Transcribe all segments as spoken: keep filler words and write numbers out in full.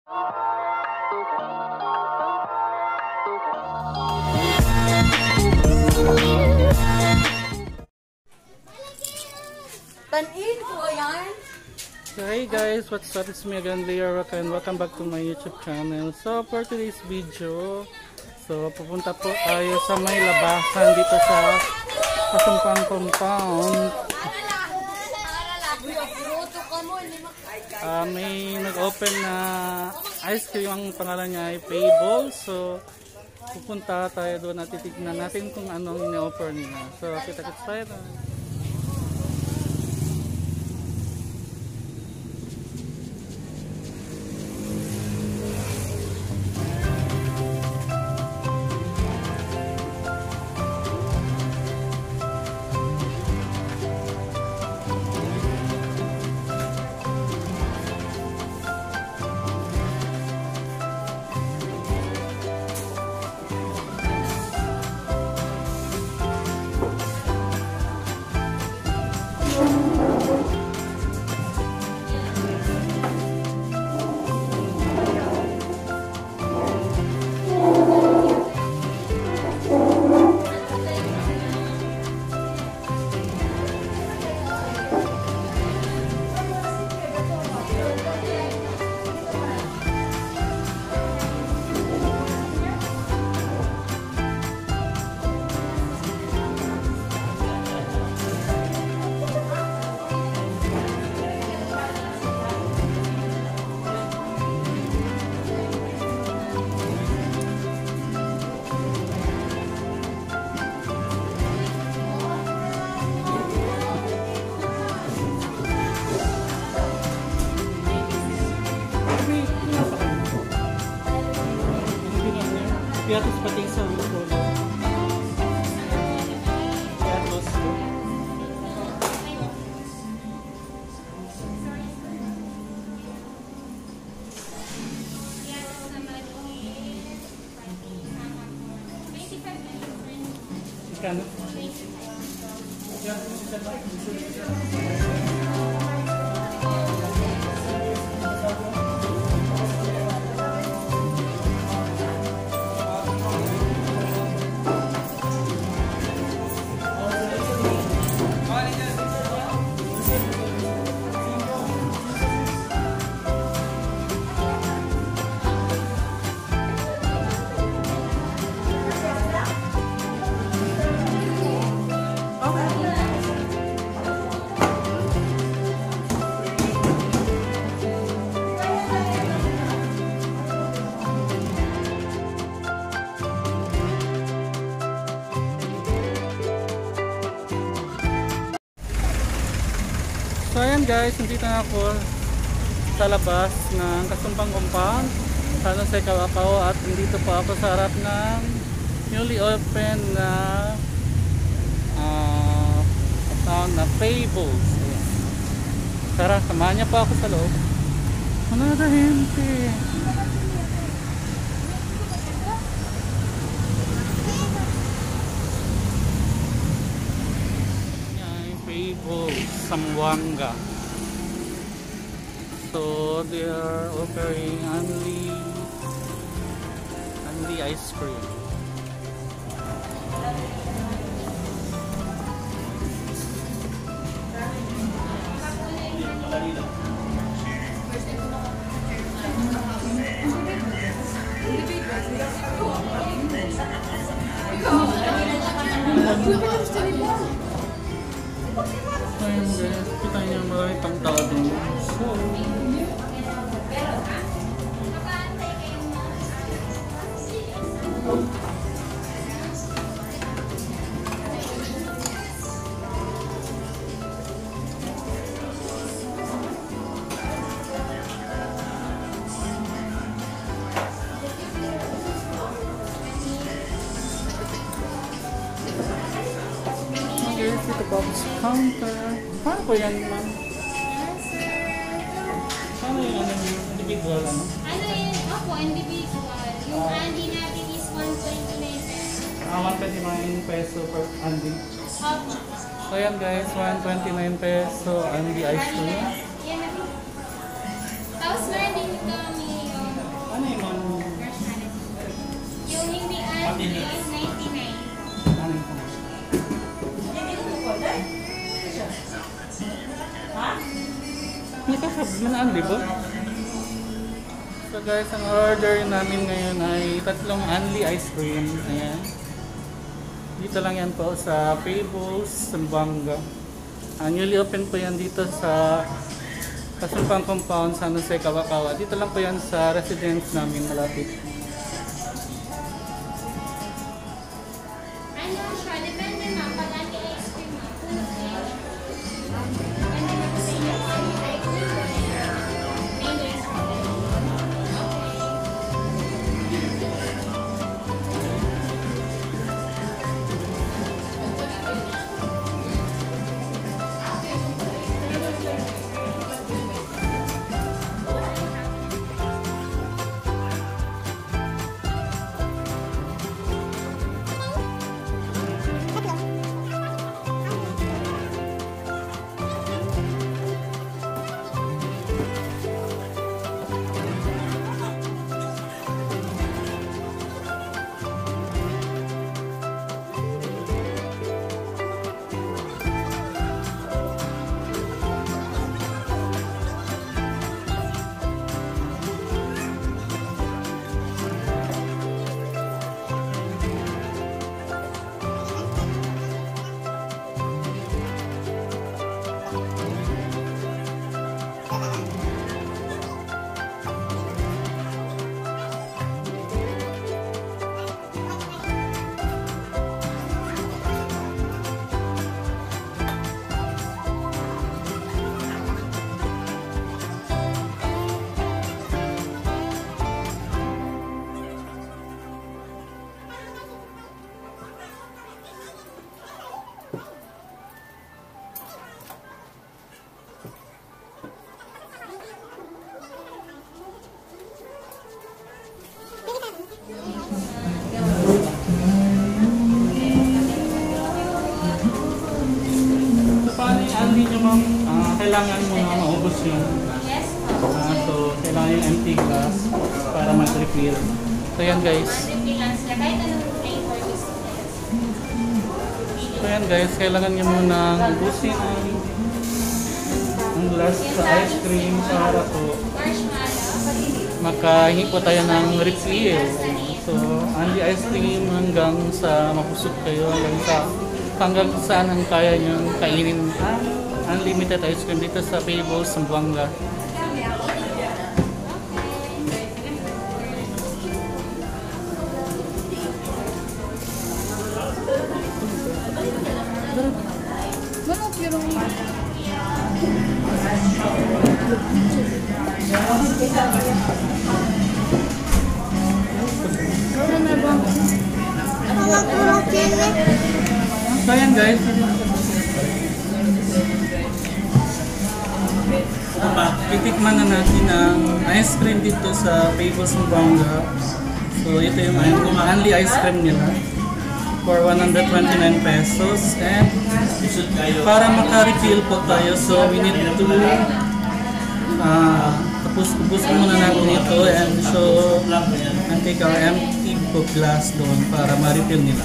Tanin ko yan. So hey guys, what's up? It's me again, Leah, and welcome back to my YouTube channel. So for today's video, so pupunta po tayo sa may labasan dito sa Casumpang Compound. Uh, may nag-open na ice cream, ang pangalan niya ay Fabbles. So pupunta tayo doon at titignan natin kung anong ini-offer nila. So kita-kits tayo na. Piatos pati sa ulo. Piatos. Ikan. So ayan guys, nandito na ako sa labas ng Casumpang Compound sa Jose Cawa Cawa, at nandito pa ako sa harap ng newly open na uh, account na Fabbles. Tara, samahan niya pa ako sa loob. Ano na gente? Fabbles Zamboanga. So they are offering Unli Unli Ice Cream. Ayun guys, kita niyo marami pang tao din. So, here's the box counter. Paano po yan, ma'am? Paano yung ano, individual ano? Ano yun? Opo, individual. Yung uh, Andy natin is one twenty-nine pesos. Ah, one twenty-nine peso per Andy. Opo. So yan guys, one twenty-nine peso Andy Ice Cream. Yan na. Tapos meron din kami yung ninety-nine. Ano yung pang- Hindi ka sabi man ang di ba? So guys, ang order namin ngayon ay tatlong Unli Ice Cream. Ayan. Dito lang yan po sa Fabbles Zamboanga. Uh, newly open po yan dito sa Casumpang Compound sa Jose Cawa Cawa. Dito lang po yan sa residence namin malapit. Ano siya? Depende ma'am. Pag Unli Ice Cream ma'am. Full cream. Depende na po sa inyo. Unli Ice Cream or plain ice cream. So paano yung Unli nyo ma'am? Ah, kailangan mo na maubos yun. Yes po. Ah, so kailangan yung empty glass para mag-refill. So yan guys. Refill lang sila. Kahit anong flavor gusto nila. So yan guys, kailangan nyo muna ubusin ang, ang glass sa ice cream para po Marshmallow. makahingi po tayo ng refill. So, Unli Ice Cream hanggang sa mapusok kayo, hanggang sa hanggang saan ang kaya nyo kainin ang unlimited ice cream dito sa Fabbles Zamboanga. So yan guys, titikman na natin ang ice cream dito sa Fabbles Zamboanga. So ito yung Unli Ice Cream nila for one hundred twenty-nine pesos, and para maka-refill po tayo, so we need to uh, tapos ubos muna natin ito and so and take our empty po glass doon para ma-refill nila.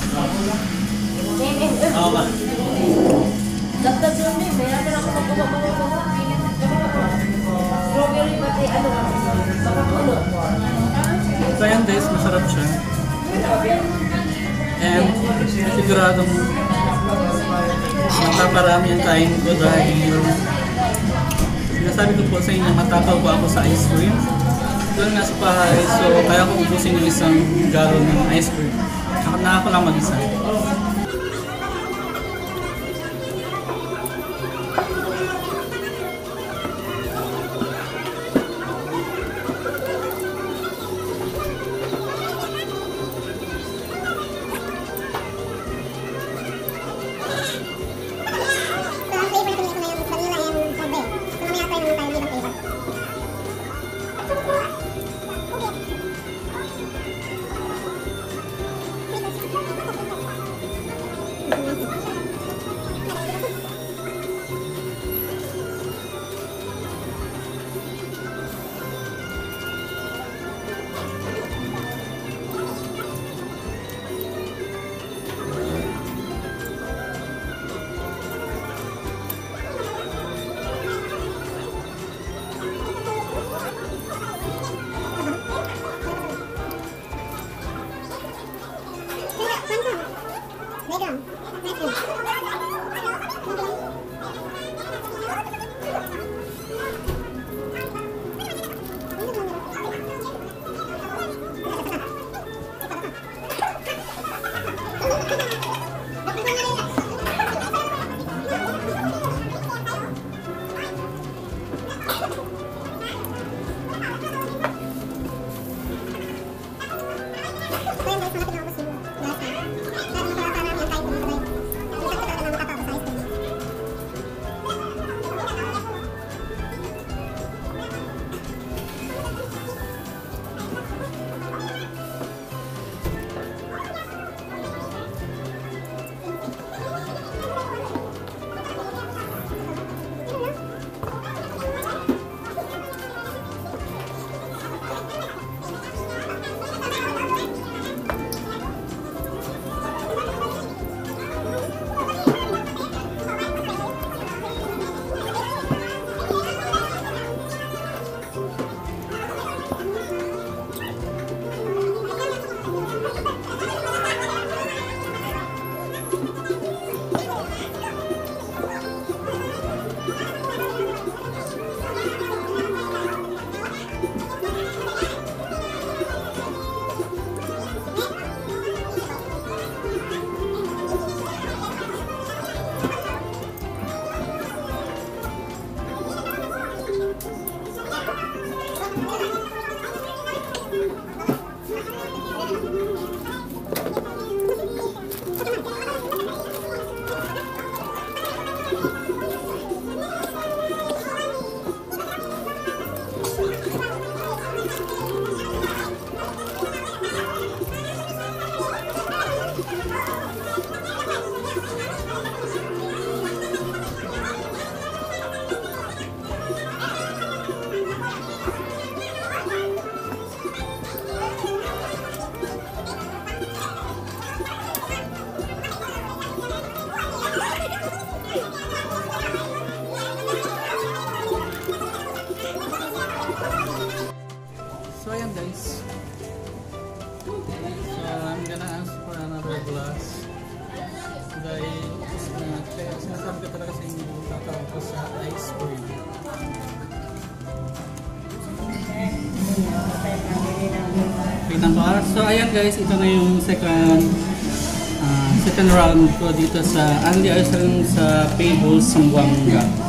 Oo ba? Dagdag yun eh, mayroon ako magkababa-baba. Strawberry pati ano, makakulo. So yan guys, masarap siya. And siguradong makaparami ang kain ko dahil sinasabi ko po sa inyo, matakaw po ako sa ice cream. Doon nga sa bahay, so kaya ko ubusin yung isang galon ng ice cream. Na ako lang mag-isa. So ayan guys. So I'm gonna ask for another glass. Dahil uh, kaya sinasabi ko talaga sa inyo tatawag ko sa ice cream. Kitang ko. So ayan guys, ito na yung second uh, second round ko dito sa Unli Ice Cream sa Fabbles Zamboanga.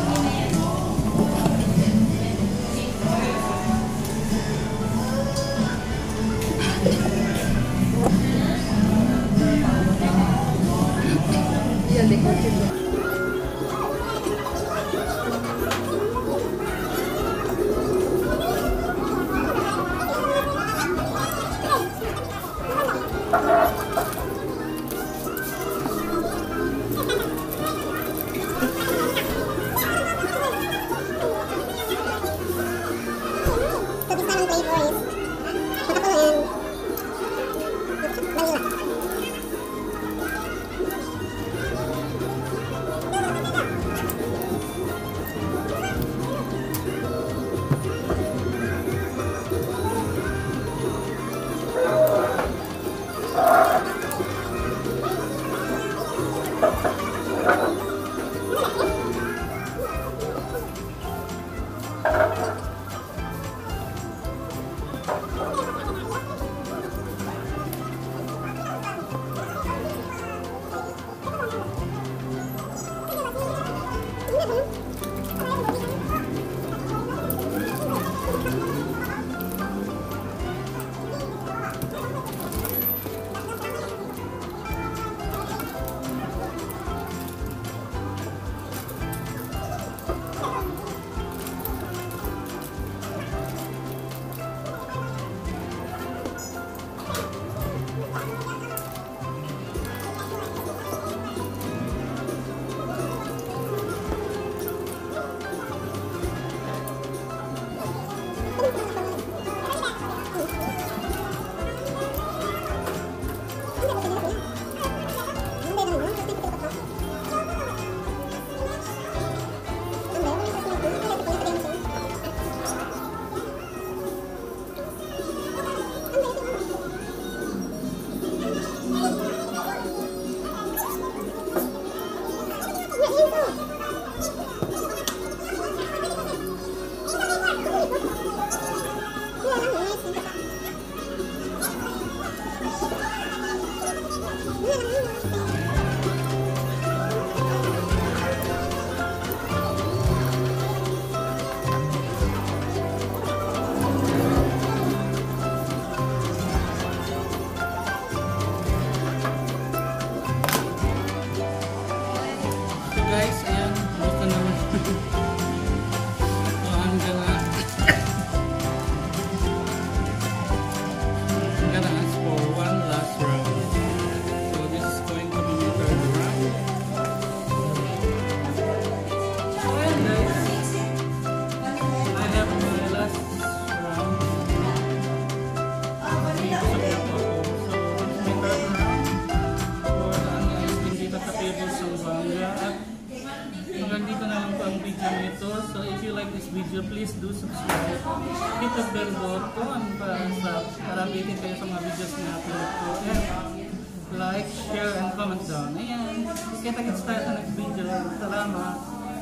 video, please do subscribe. Hit the bell button para sa para updated kayo sa mga videos na upload ko. And like, share, and comment down. Ayan. Kita-kits tayo sa next video. Salamat.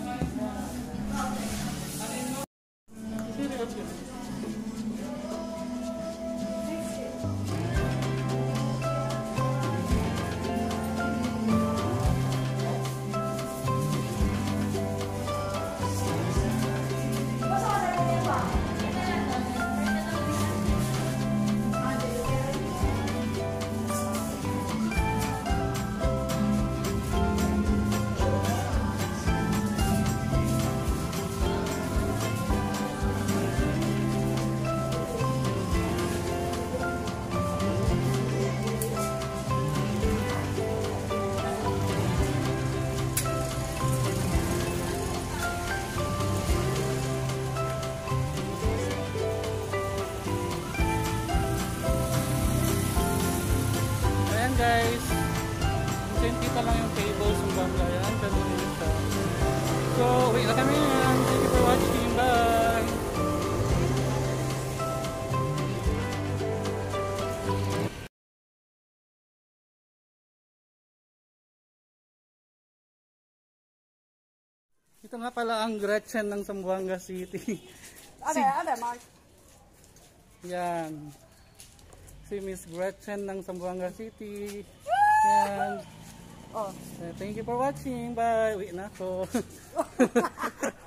Guys, dito lang yung Fabbles Zamboanga. Yan, ganun yun siya. So, wait na kami yan. Thank you for watching. Bye! Ito nga pala ang Gretchen ng Zamboanga City. Ade, ade, Mark. Yan. Si Miss Gretchen ng Zamboanga City. Yan. Oh. Thank you for watching. Bye. Uwi na ako.